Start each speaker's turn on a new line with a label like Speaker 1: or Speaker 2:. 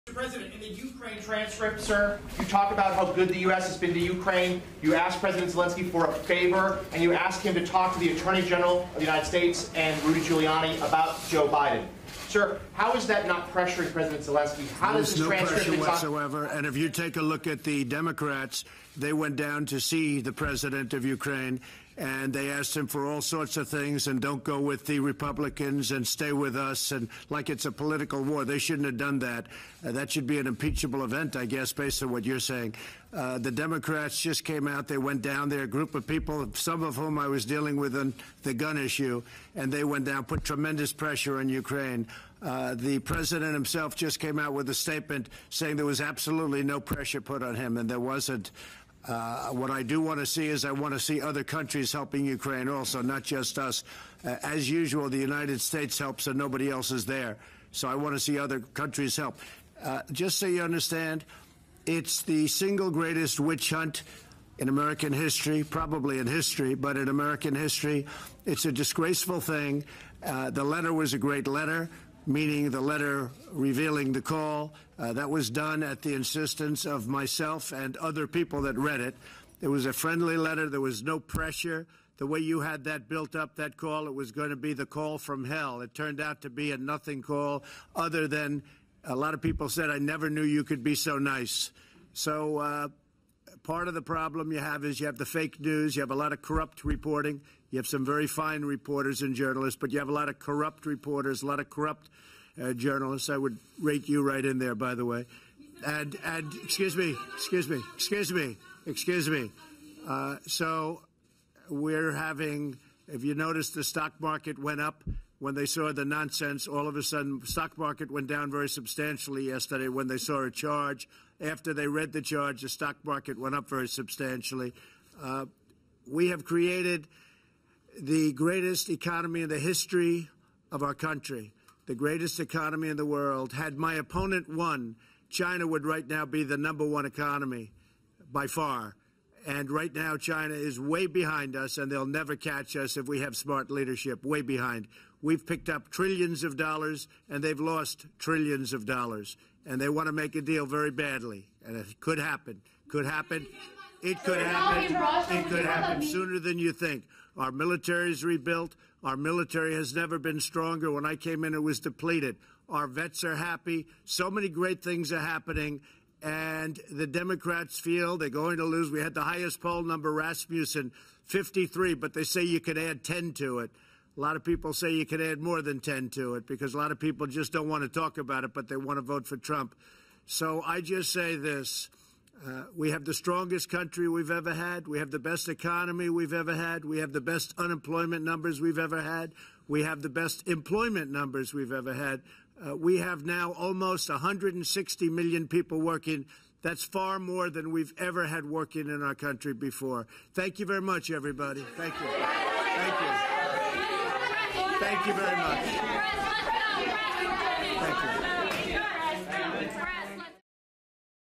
Speaker 1: Mr. President, in the Ukraine transcript, sir, you talk about how good the U.S. has been to Ukraine. You asked President Zelensky for a favor, and you asked him to talk to the Attorney General of the United States and Rudy Giuliani about Joe Biden. Sir, how is that not pressuring President Zelensky? How does this transcript...
Speaker 2: There's no pressure whatsoever, and if you take a look at the Democrats, they went down to see the president of Ukraine, and they asked him for all sorts of things, and don't go with the Republicans and stay with us, and like it's a political war. They shouldn't have done that. That should be an impeachable event, I guess, based on what you're saying. The Democrats just came out. They went down there, a group of people, some of whom I was dealing with on the gun issue, and they went down, put tremendous pressure on Ukraine. The president himself just came out with a statement saying there was absolutely no pressure put on him, and there wasn't. What I do want to see is I want to see other countries helping Ukraine also, not just us. As usual, the United States helps and nobody else is there. So I want to see other countries help. Just so you understand, it's the single greatest witch hunt in American history, probably in history, but in American history. It's a disgraceful thing. The letter was a great letter, meaning the letter revealing the call. That was done at the insistence of myself and other people that read it. It was a friendly letter. There was no pressure. The way you had that built up, that call, it was going to be the call from hell. It turned out to be a nothing call, other than a lot of people said, I never knew you could be so nice. So part of the problem you have is you have the fake news. You have a lot of corrupt reporting. You have some very fine reporters and journalists, but you have a lot of corrupt reporters, a lot of corrupt journalists. I would rate you right in there, by the way. And excuse me. So we're having, if you notice, the stock market went up when they saw the nonsense. All of a sudden, the stock market went down very substantially yesterday when they saw a charge. After they read the charge, the stock market went up very substantially. We have created the greatest economy in the history of our country, the greatest economy in the world. Had my opponent won, China would right now be the #1 economy by far. And right now, China is way behind us, and they'll never catch us if we have smart leadership, way behind. We've picked up trillions of dollars, and they've lost trillions of dollars. And they want to make a deal very badly. And it could happen. Could happen. It could happen. It could happen sooner than you think. Our military is rebuilt. Our military has never been stronger. When I came in, it was depleted. Our vets are happy. So many great things are happening. And the Democrats feel they're going to lose. We had the highest poll number, Rasmussen, 53, but they say you could add 10 to it. A lot of people say you could add more than 10 to it because a lot of people just don't want to talk about it, but they want to vote for Trump. So I just say this. We have the strongest country we've ever had. We have the best economy we've ever had. We have the best unemployment numbers we've ever had. We have the best employment numbers we've ever had. We have now almost 160 million people working. That's far more than we've ever had working in our country before. Thank you very much, everybody. Thank you. Thank you. Thank you very much. Thank you.